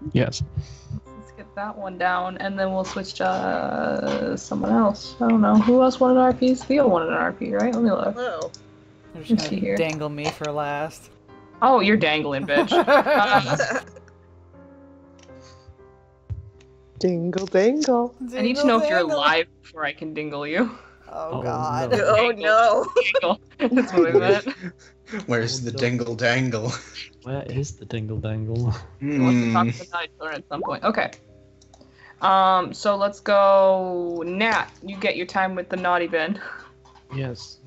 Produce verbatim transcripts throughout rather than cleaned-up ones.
Yes. Let's get that one down, and then we'll switch to uh, someone else. I don't know. Who else wanted R Ps? Theo wanted an R P, right? Let me look. Hello. You're Let's just see gonna here. dangle me for last. Oh, you're dangling, bitch. Uh, Dingle dangle. I need to know if you're alive before I can dingle you. Oh, Oh, God. no. Oh no. Dingle. That's what I meant. Where's the dingle dangle? Where is the dingle dangle? I want to talk Hmm. to the naughty children at some point. Okay. Um. So let's go. Nat, you get your time with the naughty bin. Yes.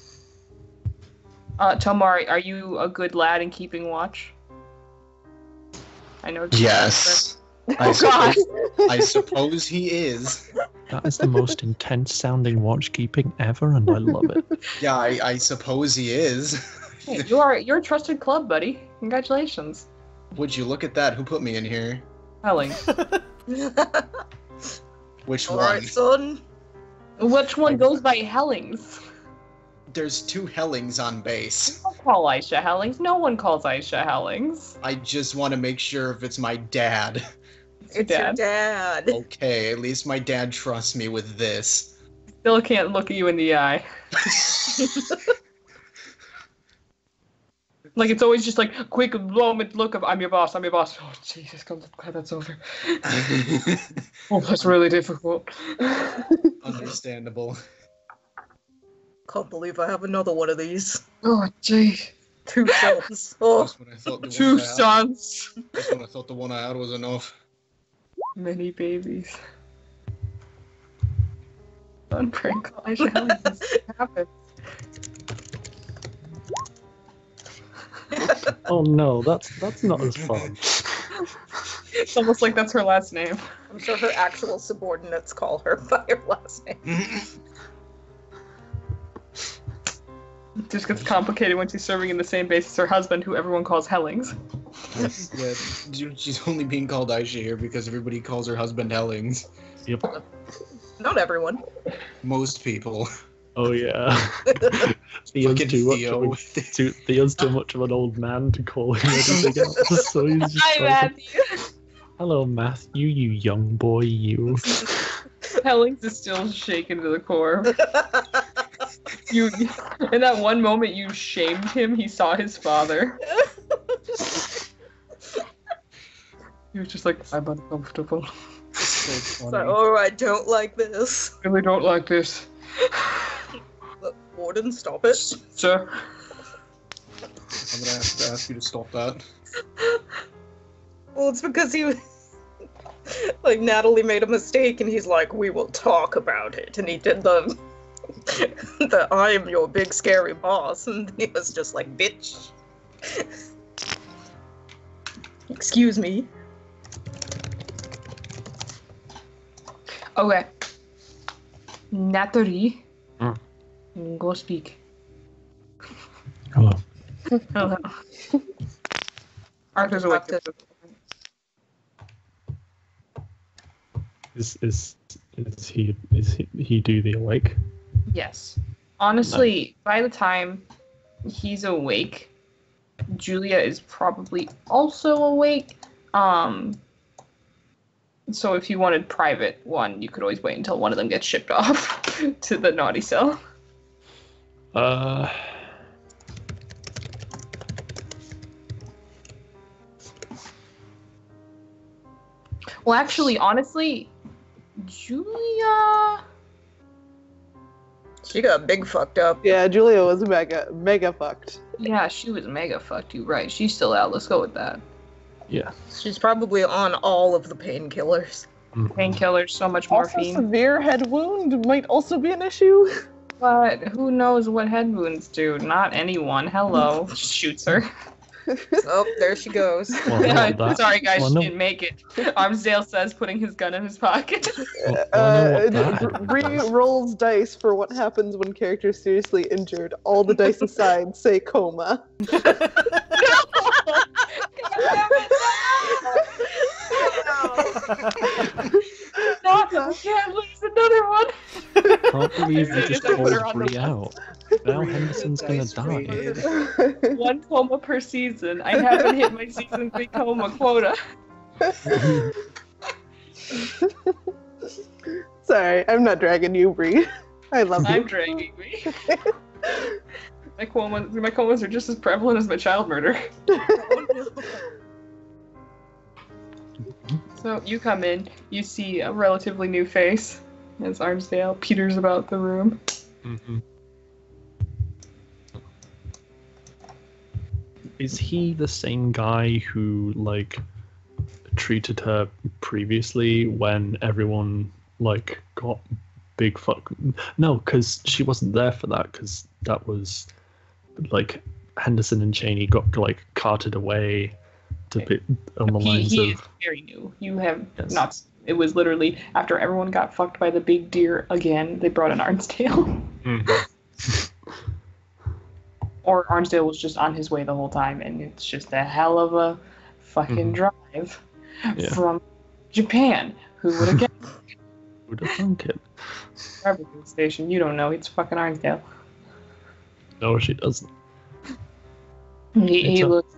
Uh, Tomari, are you a good lad in keeping watch? I know. Yes. I, Oh God. suppose, I suppose he is. That is the most intense sounding watchkeeping ever, and I love it. Yeah, I, I suppose he is. Hey, you are you're a trusted club, buddy. Congratulations. Would you look at that? Who put me in here? Helling. Which All one? right, son. Which one goes by Hellings? There's two Hellings on base. Don't call Aisha Hellings. No one calls Aisha Hellings. I just want to make sure if it's my dad. It's your It's your dad. dad. Okay, at least my dad trusts me with this. Still can't look at you in the eye. Like, it's always just like, quick moment look of, I'm your boss, I'm your boss. Oh, Jesus, God, glad that's over. Oh, that's really difficult. Understandable. Can't believe I have another one of these. Oh, gee. Two sons. Oh, Just when I thought the Two one I had- sons. Just when I thought the one I had was enough. Many babies. Don't prank call Aisha Hellings. This happens. Oh no, that's that's not as fun. It's almost like that's her last name. I'm sure her actual subordinates call her by her last name. It just gets complicated when she's serving in the same base as her husband, who everyone calls Hellings. Yeah, dude, she's only being called Aisha here because everybody calls her husband Hellings. Yep. Not everyone. Most people. Oh yeah. Theo's Fucking too much, Theo. of a, too, Theo's too much of an old man to call him anything else, so he's just Hi, like, Matthew. hello Matthew, you young boy, you. Hellings is still shaken to the core. You, in that one moment you shamed him, he saw his father. He was just like, I'm uncomfortable. So So, funny. oh, I don't like this. I really don't like this. Look, Warden, stop it. Sir. I'm gonna have to ask you to stop that. Well, it's because he, like, Natalie made a mistake, and he's like, we will talk about it, and he did the, the I am your big scary boss, and he was just like, bitch. Excuse me. Okay. Nathalie. Mm. Go speak. Hello. Hello. Arthur's awake. Is is is he is he, he do the awake? Yes. Honestly, by the time he's awake, Julia is probably also awake. Um, so if you wanted private one, you could always wait until one of them gets shipped off to the naughty cell. Uh. Well, actually, honestly, Julia... She got big fucked up. Yeah, Julia was mega, mega fucked. Yeah, she was mega fucked. You right. She's still out. Let's go with that. Yeah. She's probably on all of the painkillers. Mhm. Painkillers, so much Also, morphine. severe head wound might also be an issue. But who knows what head wounds do? Not anyone. Hello. Shoots her. Oh, there she goes. Well, Yeah, no, that- sorry, guys, well, she no. didn't make it. Armsdale says, putting his gun in his pocket. Well, well, I know Uh, what that r- had re was. rolls dice for what happens when characters seriously injured. All the dice aside, say coma. No, we can't lose another one. Can't believe you just I put her called on the Bree out. Now Henderson's gonna Dice die. rated. One coma per season. I haven't hit my season three coma quota. Sorry, I'm not dragging you, Bree. I love I'm you. dragging me. My qualms, my qualms are just as prevalent as my child murder. Oh, no. So you come in, you see a relatively new face as Arnsdale peters about the room. Mm-hmm. Is he the same guy who, like, treated her previously when everyone, like, got big fuck? No, because she wasn't there for that, because that was, like, Henderson and Cheney got, like, carted away to be on the He, lines he of... is very new. You have Yes. not. It was literally after everyone got fucked by the big deer again, they brought in Arnsdale. Mhm. Or Arnsdale was just on his way the whole time, and it's just a hell of a fucking Mhm. drive Yeah. from Japan. Who would have guessed? Who'd have thunk it? Everything station. You don't know. It's fucking Arnsdale. No, she doesn't. He, It's he a- looks.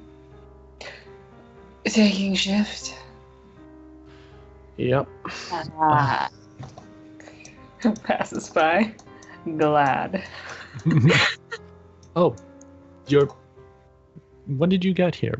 Taking shift. Yep. Ah. Passes by. Glad. Oh, you're... When did you get here?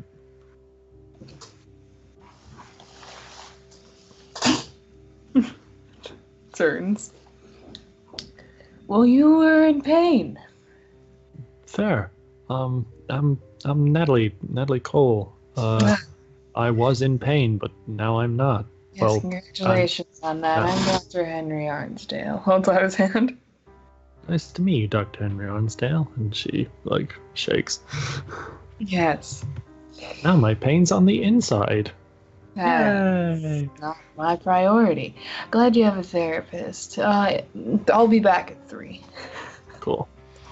Turns. Well, you were in pain. Fair. Um, I'm I'm Natalie Natalie Cole. Uh, I was in pain, but now I'm not. Yes, Well, congratulations on that. uh, I'm Doctor Henry Arnsdale. Holds out his hand. Nice to meet you, Doctor Henry Arnsdale. And she like shakes. Yes. Now my pain's on the inside. That's Yay! not my priority. Glad you have a therapist. Uh, I'll be back at three. Cool.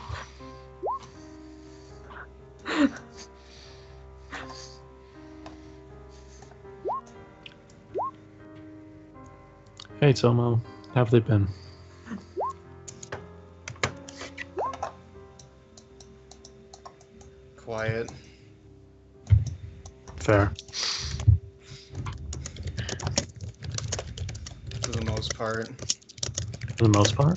Hey Tomo, how have they been? Quiet. Fair. For the most part. For the most part.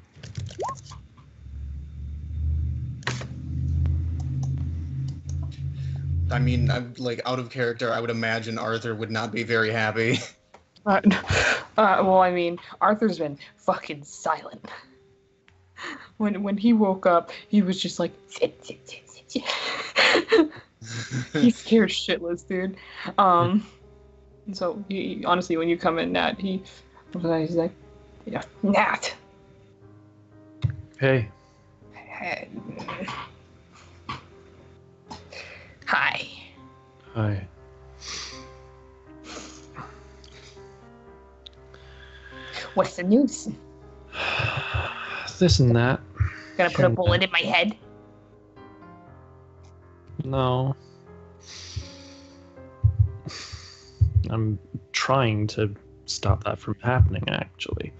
I mean, I'm like out of character. I would imagine Arthur would not be very happy. Uh, uh, well, I mean, Arthur's been fucking silent. When when he woke up, he was just like, sit, sit, sit, sit, sit. He's scared shitless, dude. Um, so he, honestly, when you come in, Nat, he, he's like, yeah, Nat. Hey. Hi. Hi. What's the news? This and that. Gonna put a bullet in my head? No. I'm trying to stop that from happening, actually.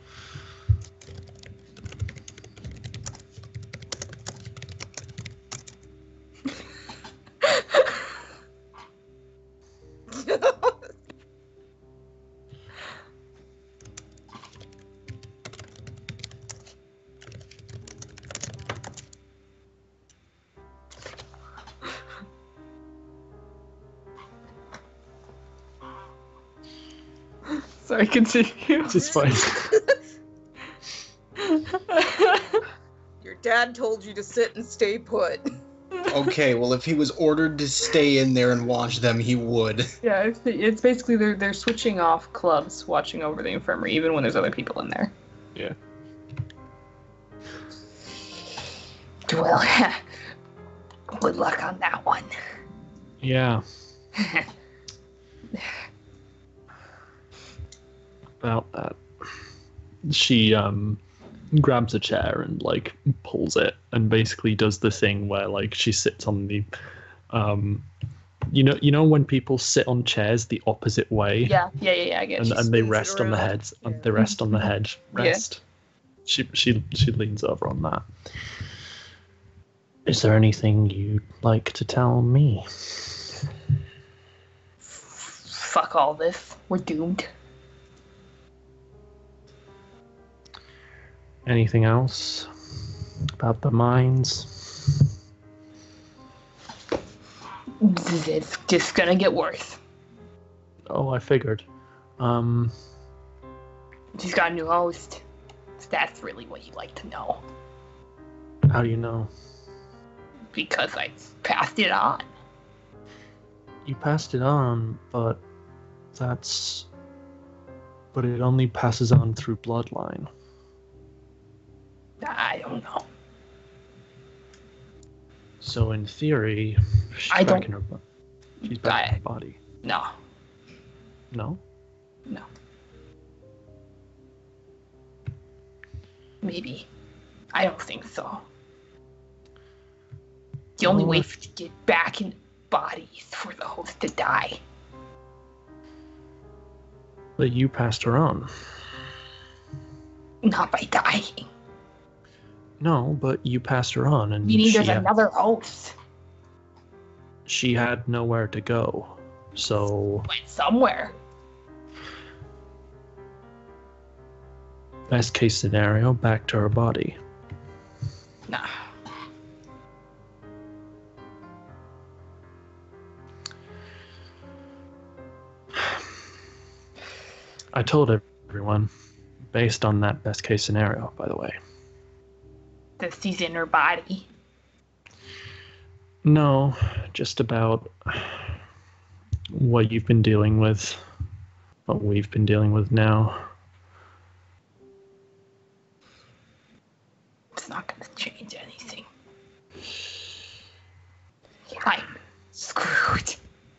Sorry, continue. It's fine. Your dad told you to sit and stay put. Okay, well, if he was ordered to stay in there and watch them, he would. Yeah, it's, it's basically they're they're switching off clubs, watching over the infirmary, even when there's other people in there. Yeah. Well, good luck on that one. Yeah. About that. She um grabs a chair and like pulls it and basically does the thing where like she sits on the um you know you know when people sit on chairs the opposite way Yeah, yeah, yeah, yeah. I get and, you. and they spins it rest on the around. heads Yeah. and they rest on the head Yeah. rest. She she she leans over on that. Is there anything you'd like to tell me? fuck all this. We're doomed. Anything else about the mines? It's just gonna get worse. Oh, I figured. Um, She's got a new host. That's really what you'd like to know. how do you know? Because I passed it on. You passed it on, but that's... But it only passes on through bloodline. I don't know. So in theory, she's I back don't- in her bo- she's back in I- her body. No. No? No. Maybe. I don't think so. The only Well, way if- to get back in body is for the host to die. But you passed her on. Not by dying. No, but you passed her on, and Meaning she there's had, another host. she had nowhere to go. So, Went somewhere. best case scenario, back to her body. Nah. I told everyone, based on that best case scenario, by the way. That she's in her body. No, just about what you've been dealing with, what we've been dealing with now. It's not gonna change anything. I'm screwed.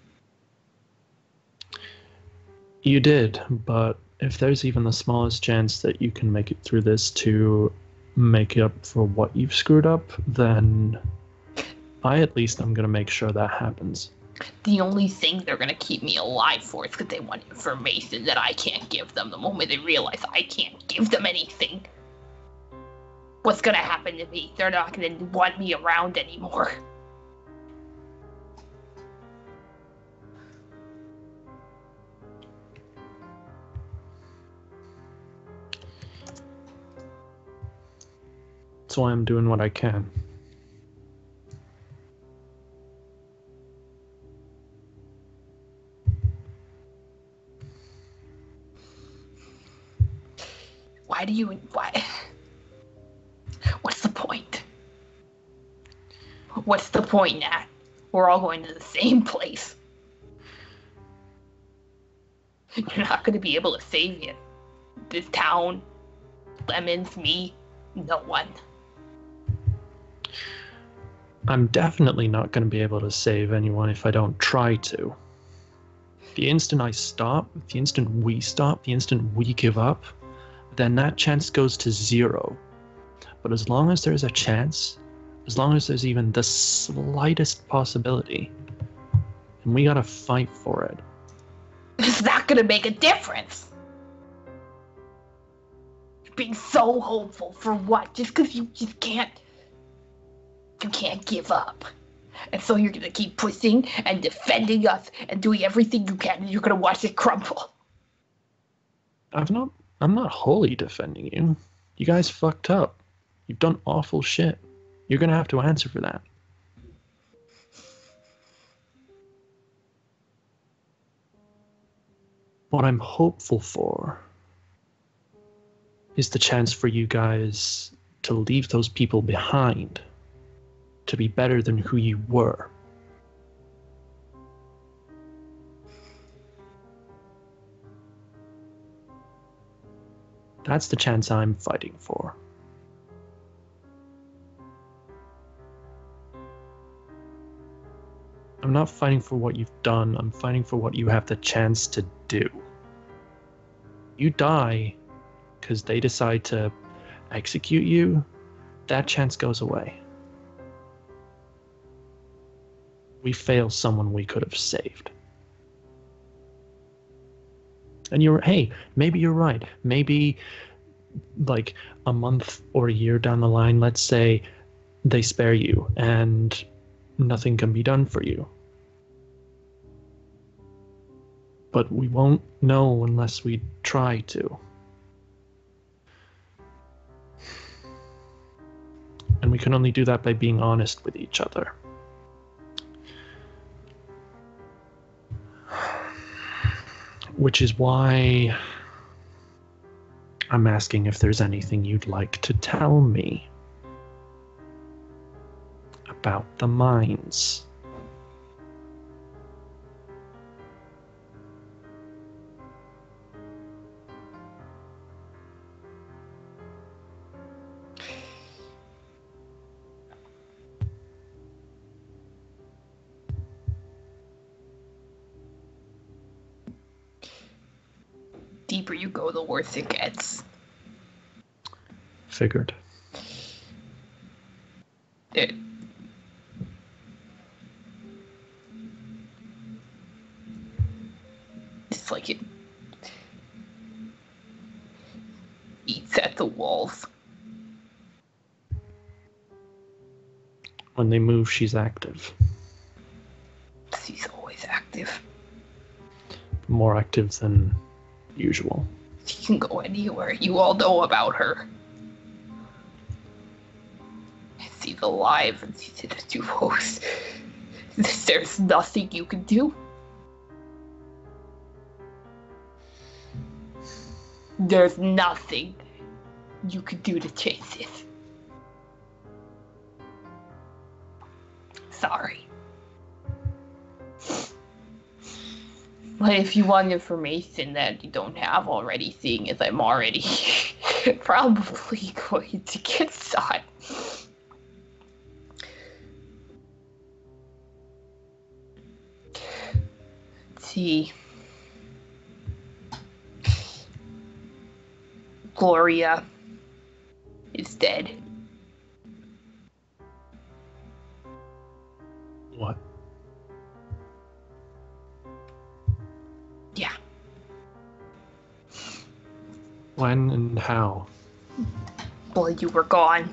You did, but if there's even the smallest chance that you can make it through this to make up for what you've screwed up, then I at least I'm gonna make sure that happens. The only thing they're gonna keep me alive for is because they want information that I can't give them. The moment they realize I can't give them anything, what's gonna happen to me? They're not gonna want me around anymore. That's why I'm doing what I can. Why do you? Why? What's the point? What's the point, Nat? We're all going to the same place. You're not going to be able to save it. This town, Lemons, me, no one. I'm definitely not going to be able to save anyone if I don't try to. The instant I stop, the instant we stop, the instant we give up, then that chance goes to zero. But as long as there's a chance, as long as there's even the slightest possibility, and we gotta fight for it. It's not gonna make a difference. You're being so hopeful for what? Just because you just can't, you can't give up. And so you're gonna keep pushing and defending us and doing everything you can, and you're gonna watch it crumble. I've not, I'm not wholly defending you. You guys fucked up. You've done awful shit. You're gonna have to answer for that. What I'm hopeful for is the chance for you guys to leave those people behind, to be better than who you were. That's the chance I'm fighting for. I'm not fighting for what you've done, I'm fighting for what you have the chance to do. You die because they decide to execute you, that chance goes away. We fail someone we could have saved. And you're, hey, maybe you're right. Maybe like a month or a year down the line, let's say they spare you and nothing can be done for you. but we won't know unless we try to. And we can only do that by being honest with each other. Which is why I'm asking if there's anything you'd like to tell me about the mines. Deeper you go, the worse it gets. Figured. It, it's like it eats at the walls. When they move, she's active. She's always active. More active than usual. She can go anywhere. You all know about her. She's alive and she's in a two host. There's nothing you can do. There's nothing you could do to chase this. Sorry. But if you want information that you don't have already, seeing as I'm already probably going to get shot. See. Gloria is dead. What? Yeah. When and how? Well, you were gone.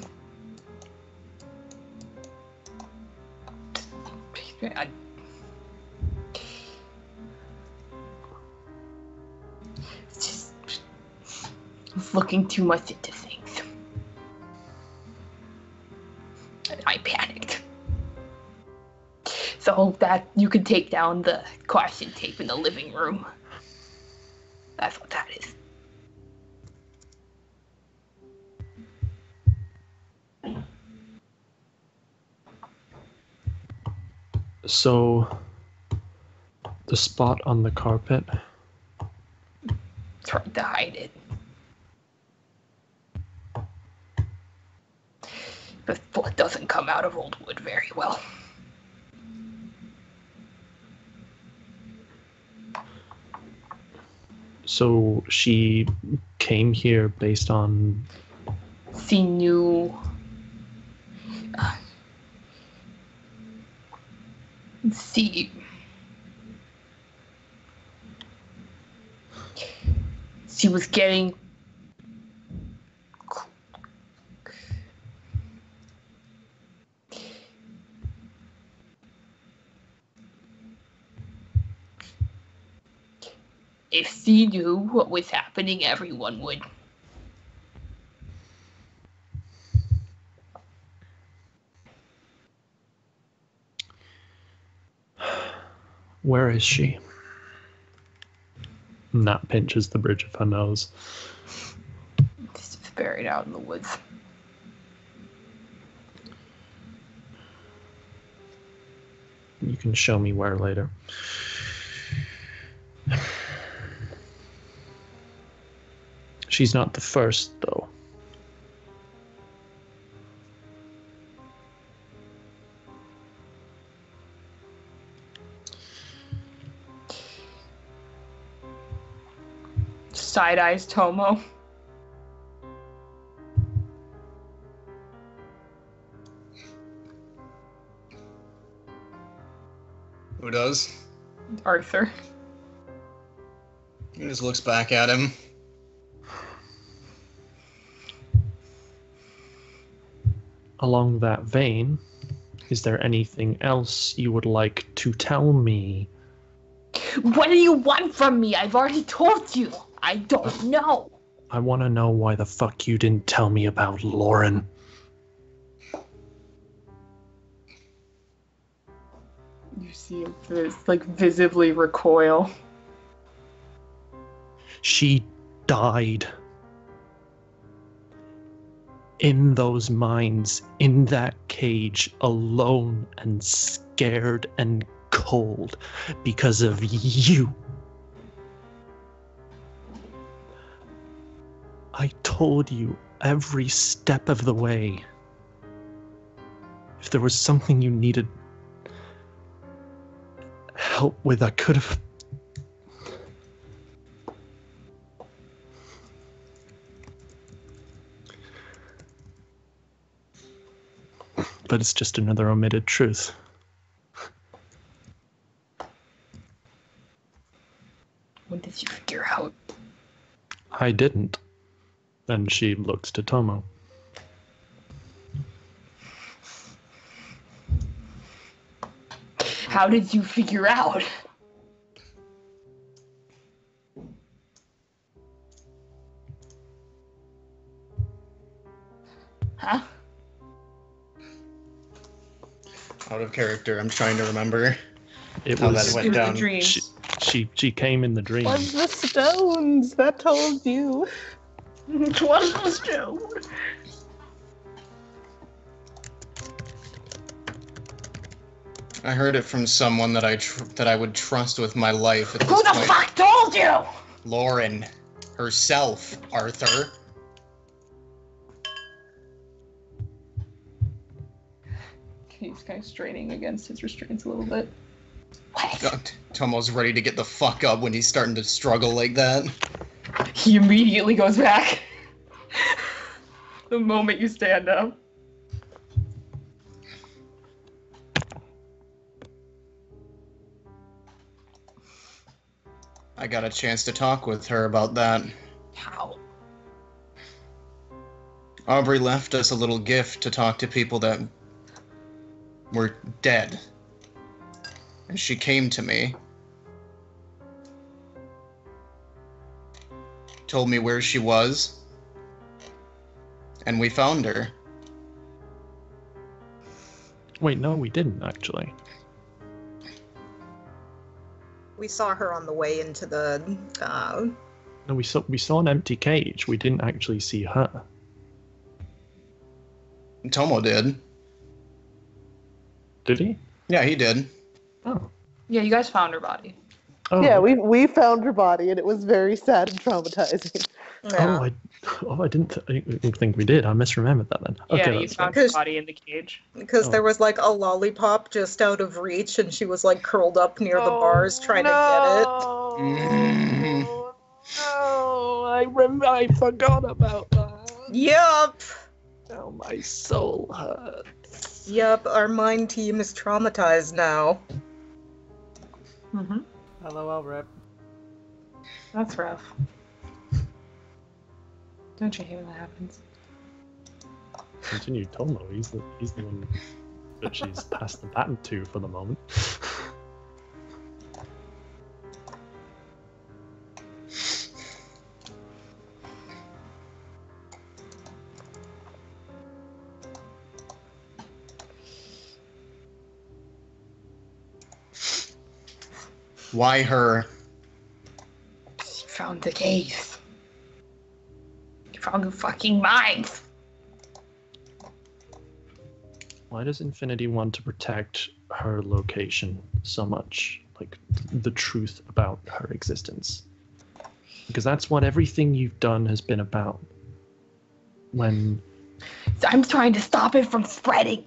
I... Just was looking too much into things. And I panicked. So that you could take down the caution tape in the living room. That's what that is. So, the spot on the carpet? Tried to hide it. But blood doesn't come out of old wood very well. So she came here based on... She knew... Uh, she... She was getting... If she knew what was happening, everyone would. Where is she? And that pinches the bridge of her nose. She's buried out in the woods. You can show me where later. She's not the first, though. Side eyes Tomo. Who does? Arthur. He just looks back at him. Along that vein, is there anything else you would like to tell me? What do you want from me? I've already told you. I don't know. I want to know why the fuck you didn't tell me about Lauren. You see him vis- like visibly recoil. She died. In those mines, in that cage, alone and scared and cold because of you. I told you every step of the way. If there was something you needed help with, I could have. But it's just another omitted truth. When did you figure out? I didn't. Then she looks to Tomo. How did you figure out? Huh? Out of character. I'm trying to remember It how was that went In the down. dreams. she, she she came in the dream. Was the stones that told you? What was Joe? I heard it from someone that I tr- that I would trust with my life at this Who the point. fuck told you? Lauren herself, Arthur. He's kind of straining against his restraints a little bit. What? God, Tomo's ready to get the fuck up when he's starting to struggle like that. He immediately goes back. The moment you stand up. I got a chance to talk with her about that. How? Aubrey left us a little gift to talk to people that were dead. And she came to me. Told me where she was. And we found her. Wait, no, we didn't actually. We saw her on the way into the. Uh, No, we saw we saw an empty cage. We didn't actually see her. Tomo did. Did he? Yeah, he did. Oh. Yeah, you guys found her body. Oh. Yeah, we we found her body, and it was very sad and traumatizing. yeah. Oh, I, oh, I didn't th- I didn't think we did. I misremembered that then. Okay, Yeah, you that's found fine. her body in the cage. Because Oh. there was like a lollipop just out of reach, and she was like curled up near the bars trying to get it. Mm. No, I rem- I forgot about that. Yup. Oh, my soul hurts. Yup. Our mind team is traumatized now. Mm-hmm. LOL, rip. That's rough. Don't you hate when that happens? Continue, Tomo. He's the he's the one that she's passed the baton to for the moment. Why her? You found the case. You found the fucking mines. Why does Infinity want to protect her location so much? Like, th- the truth about her existence? Because that's what everything you've done has been about. When... I'm trying to stop it from spreading.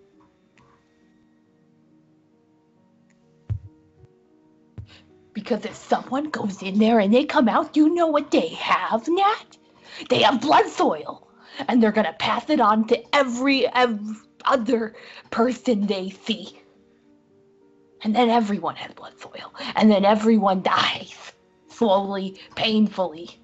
Because if someone goes in there and they come out, you know what they have, Nat? They have blood soil. And they're gonna pass it on to every, every other person they see. And then everyone has blood soil. And then everyone dies. Slowly, painfully.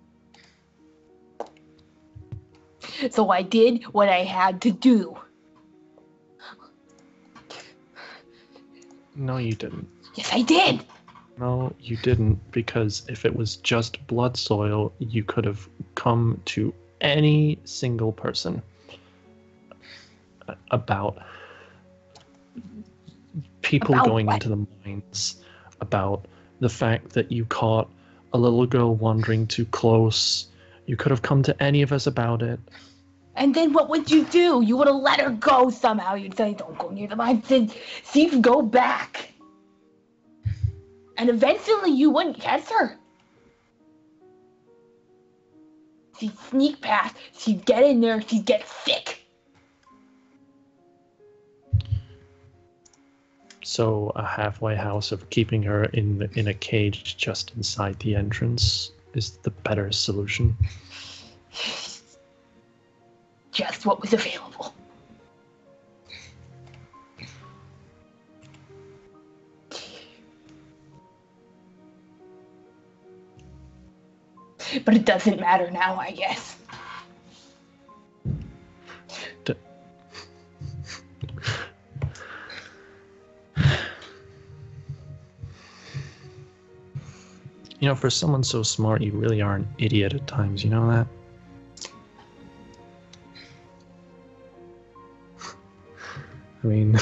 So I did what I had to do. No, you didn't. Yes, I did. No, you didn't, because if it was just blood soil, you could have come to any single person about people About going what? into the mines, about the fact that you caught a little girl wandering too close. You could have come to any of us about it. And then what would you do? You would have let her go somehow. You'd say, don't go near the mines. And see if you go back. And eventually you wouldn't catch her. She'd sneak past. She'd get in there. She'd get sick. So a halfway house of keeping her in the, in a cage just inside the entrance is the better solution. Just what was available. But it doesn't matter now, I guess. D- You know, for someone so smart, you really are an idiot at times, you know that? I mean,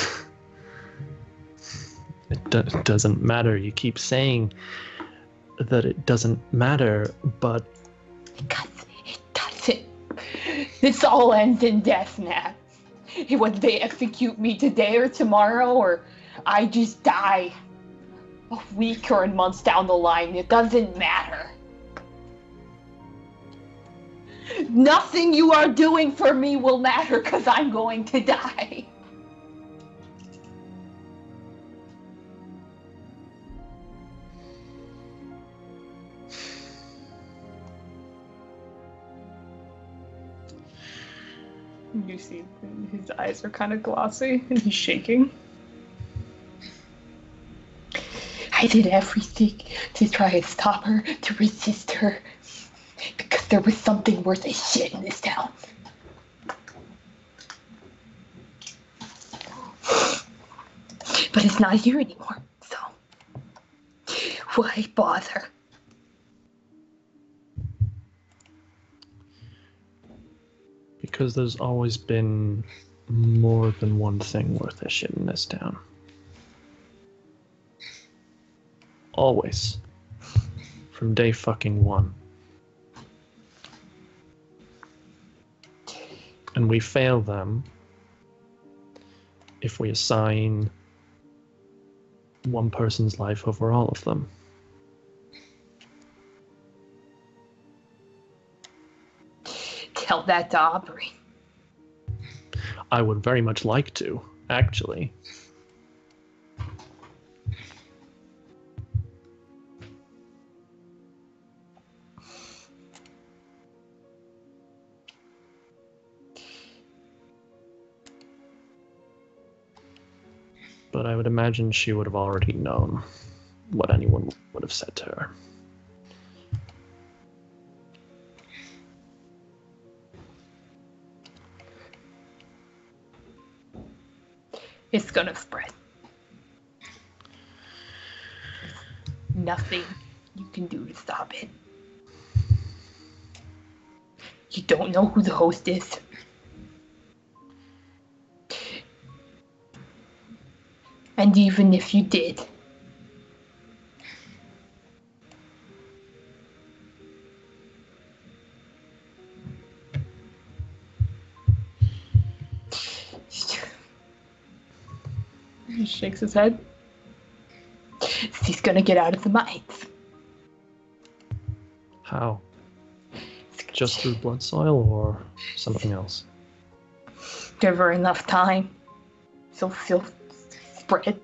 it do- doesn't matter. You keep saying that it doesn't matter, but Because it doesn't. This all ends in death, Nat. Whether they execute me today or tomorrow, or I just die a week or months down the line, it doesn't matter. Nothing you are doing for me will matter because I'm going to die. You see his eyes are kind of glossy and he's shaking. I did everything to try and stop her, to resist her, because there was something worth a shit in this town. But it's not here anymore, so why bother? because there's always been more than one thing worth a shit in this town. Always. From day fucking one. And we fail them if we assign one person's life over all of them. Tell that to Aubrey. I would very much like to, actually. But I would imagine she would have already known what anyone would have said to her. It's gonna spread. Nothing you can do to stop it. You don't know who the host is. And even if you did, he shakes his head. He's gonna get out of the mines. How? Just through blood soil or something else? Give her enough time. So she'll spread.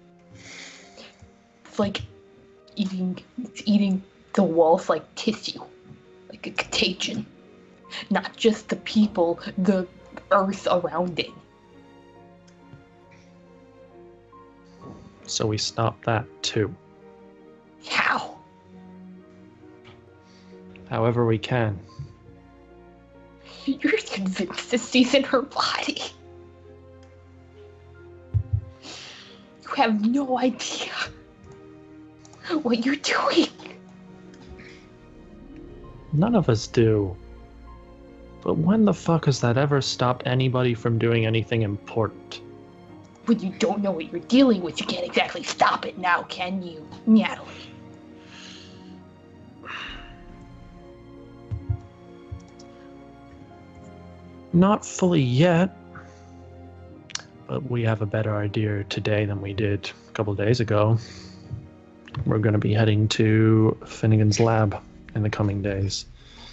It's like eating, it's eating the walls like tissue, like a contagion. Not just the people, the earth around it. So we stop that too. How? However we can. You're convinced that she's in her body. You have no idea what you're doing. None of us do. But when the fuck has that ever stopped anybody from doing anything important? When you don't know what you're dealing with, you can't exactly stop it now, can you, Natalie? Not fully yet. But we have a better idea today than we did a couple of days ago. We're going to be heading to Finnegan's lab in the coming days.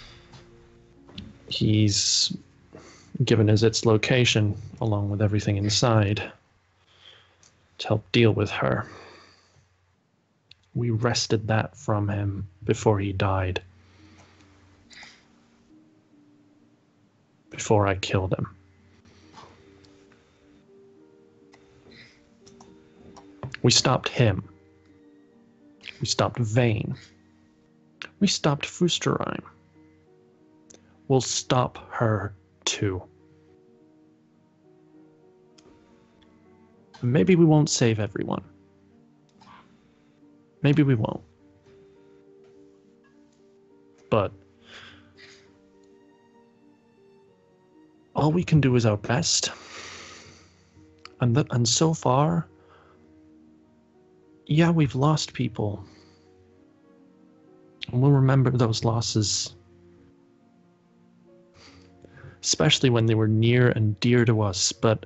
He's given us its location, along with everything inside, to help deal with her. We wrested that from him before he died. Before I killed him. We stopped him. We stopped Vane. We stopped Fusterheim. We'll stop her too. Maybe we won't save everyone. Maybe we won't. But all we can do is our best. And th- and so far, yeah, we've lost people. And we'll remember those losses. Especially when they were near and dear to us, but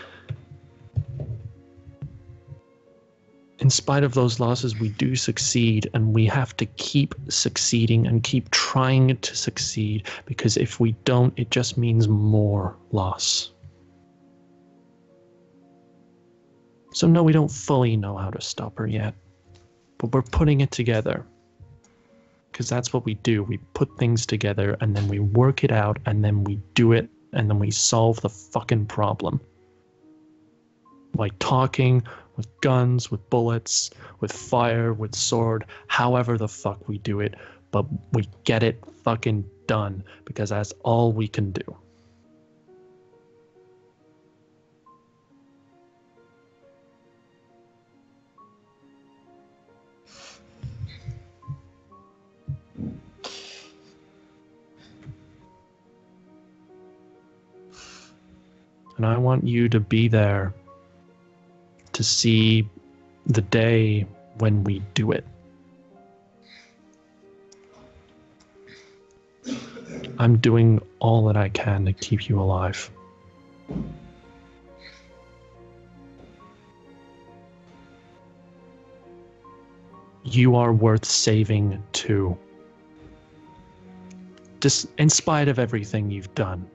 in spite of those losses, we do succeed, and we have to keep succeeding and keep trying to succeed, because if we don't, it just means more loss. So no, we don't fully know how to stop her yet, but we're putting it together. Because that's what we do. We put things together, and then we work it out, and then we do it, and then we solve the fucking problem. By talking, with guns, with bullets, with fire, with sword, however the fuck we do it, but we get it fucking done, because that's all we can do. And I want you to be there to see the day when we do it. I'm doing all that I can to keep you alive. You are worth saving too. Just in spite of everything you've done.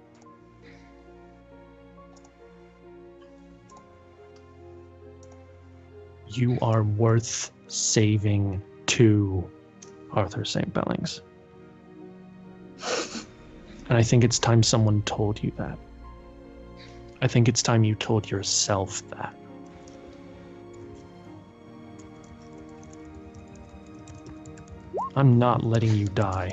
You are worth saving too, Arthur Saint Bellings. And I think it's time someone told you that. I think it's time you told yourself that. I'm not letting you die.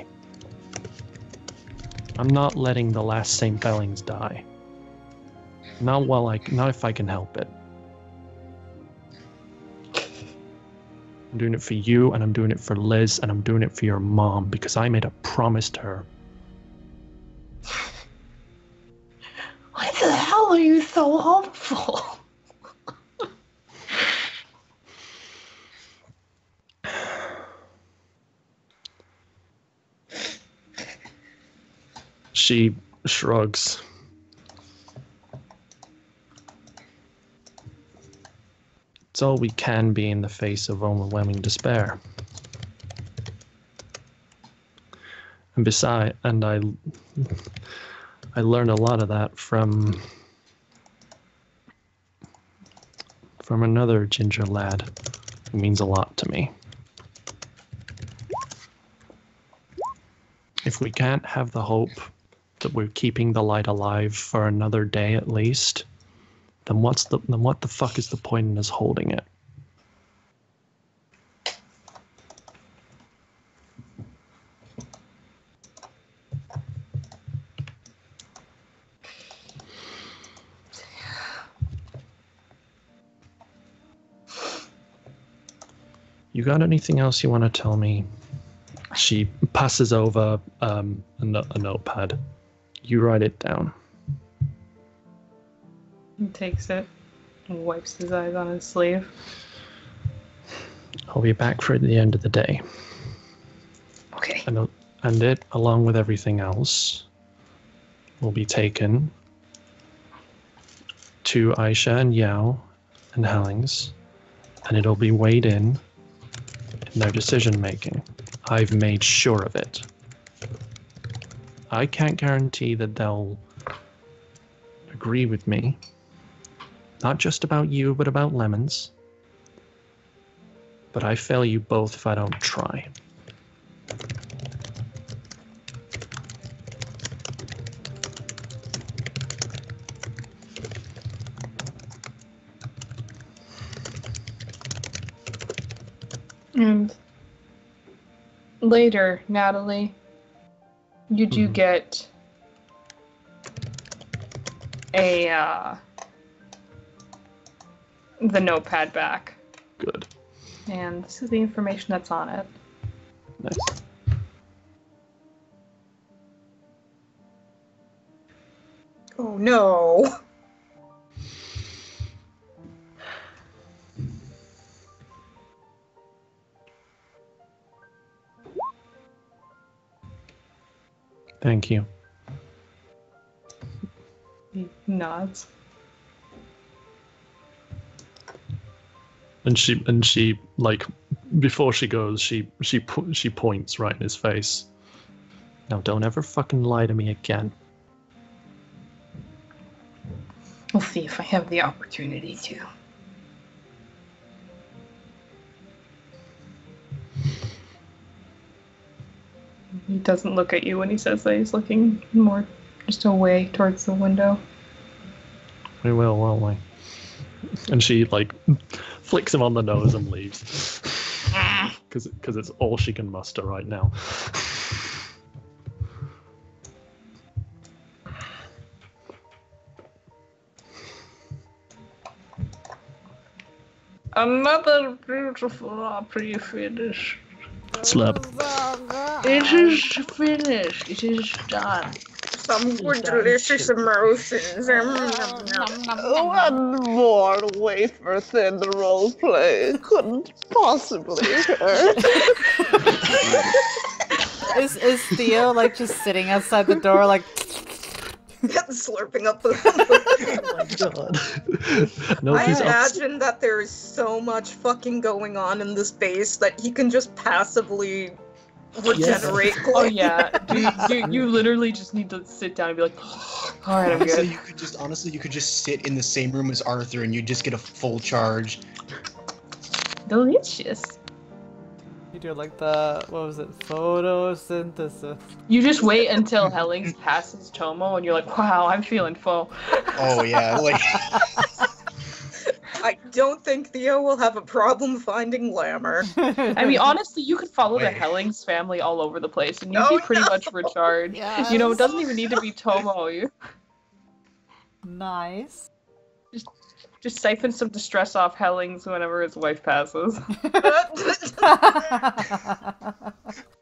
I'm not letting the last Saint Bellings die. Not while I, not if I can help it. I'm doing it for you, and I'm doing it for Liz, and I'm doing it for your mom, because I made a promise to her. Why the hell are you so hopeful? She shrugs. It's all we can be in the face of overwhelming despair. And beside, and I, I learned a lot of that from, from another ginger lad who means a lot to me. If we can't have the hope that we're keeping the light alive for another day at least, then what's the then what the fuck is the point in us holding it? You got anything else you want to tell me? She passes over um, a, no- a notepad. You write it down. He takes it and wipes his eyes on his sleeve. I'll be back for the end of the day. Okay. And, and it, along with everything else, will be taken to Aisha and Yao and Hellings, and it'll be weighed in in their decision making. I've made sure of it. I can't guarantee that they'll agree with me. Not just about you, but about lemons. But I fail you both if I don't try. And later, Natalie, you do Mhm. get a uh, the notepad back, Good. and this is the information that's on it. Nice. Oh no. Thank you. He nods. And she and she like before she goes, she she po- she points right in his face. Now don't ever fucking lie to me again. We'll see if I have the opportunity to. He doesn't look at you when he says that. He's looking more just away towards the window. We will, won't we? And she like flicks him on the nose and leaves. Because because it's all she can muster right now. Another beautiful opera finish. Slap. It is finished. It is done. Some more delicious emotions. One more wafer thin roleplay couldn't possibly hurt. Is is Theo like just sitting outside the door like Slurping up the. Oh my god. No, I he's ups- imagine that there is so much fucking going on in this base that he can just passively regenerate. Oh yeah, dude, you, you literally just need to sit down and be like, all right, I'm So good. you could just honestly, you could just sit in the same room as Arthur, and you just get a full charge. Delicious. you do like the what was it photosynthesis? You just wait until Hellings passes Tomo, and you're like, wow, I'm feeling full. Oh yeah, like I don't think Theo will have a problem finding Lammer. I mean, honestly, you could follow the Wait. Hellings family all over the place, and you'd Oh, be pretty no. much recharged. Yes. You know, it doesn't even need to be Tomo. You Nice. just siphon some distress off Hellings whenever his wife passes.